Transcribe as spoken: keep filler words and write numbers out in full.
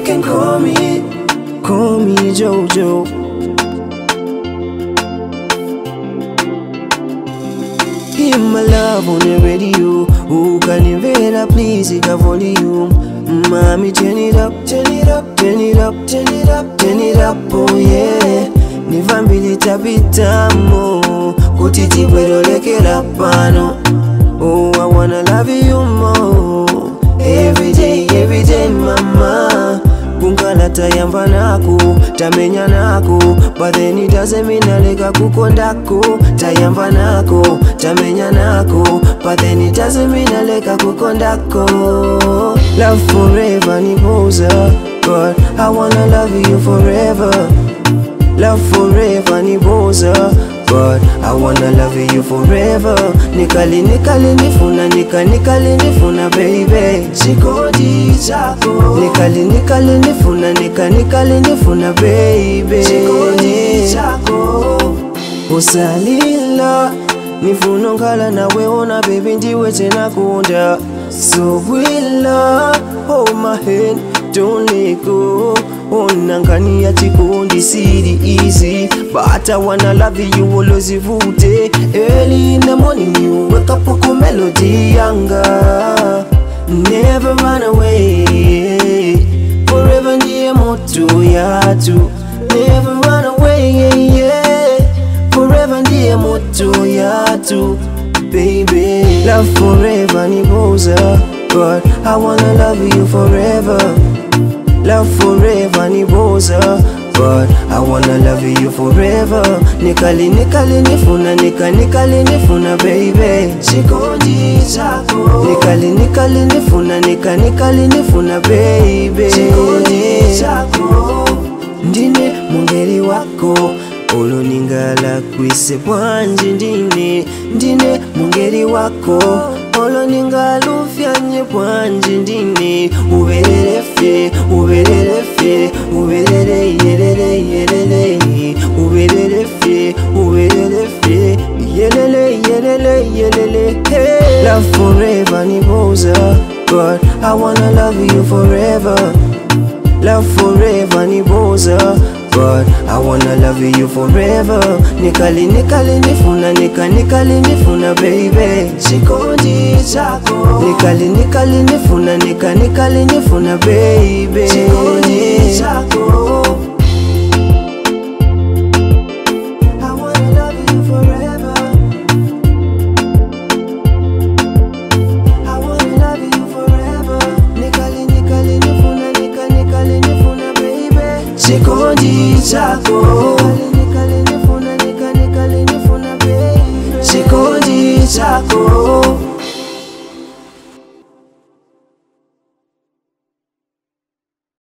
can call me, call me Jojo. Hear my love on the radio. Who can invade, please, it a volume. Mommy, turn it up, turn it up, turn it up, turn it up, turn it up, oh yeah. Nivambili tapitamo, kutiti bwero leke lapano. Oh, I wanna love you more. Every day, every day, mama. Kunkala tayamba naku, tamenya naku. But then it doesn't mean nalega kukondako. Tayamba naku, tamenya naku. But then it doesn't mean nalega kukondako. Love forever ni boza, but I wanna love you forever. Love forever ni boza, but I wanna love you forever. Nikali nikali nifuna, nika nikali nifuna baby. Chikodi chako. Nikali nikali nifuna, nika nikali nifuna baby. Chikodi chako. Usalila nifuno ngala na weona baby ndiwe tena kunda. So willa, hold my hand, don't let go. Onangani ya chikundi city easy, but I wanna love you always vute. Early in the morning you wake up with a melody younger. Never run away, forever ndiye moto yatu. Never run away, yeah, yeah. Forever ndiye moto yatu, baby. Love forever ni boza, but I wanna love you forever. Love forever ni boza, but I wanna love you forever. Nikali nikali nifuna, nika nikali nifuna baby. Chikondi chako. Nikali nikali nifuna, nika nikali nifuna baby. Chikondi chako. Ndine mungeri wako, olo ningala kwise bwanje ndine. Ndine mungeri wako, olo ningalufyanye bwanje ndine. Uberere fe, uberere fe, uberere yelele yelele. Uberere fe, uberere fe, yelele yelele yelele. Hey. Love forever ni boza, but I wanna love you forever. Love forever ni boza, but I wanna love you forever. Nikali nikali nifuna, nika nikali nifuna baby. Chikondi chako. Nikali nikali nifuna, nika nikali nifuna baby. Chikondi chako. I wanna love you forever. I wanna love you forever. Nikali nikali nifuna, nika nikali nifuna baby. Chikondi chako. Nikali nikali nifuna, nika nikali nifuna baby. Chikondi chako.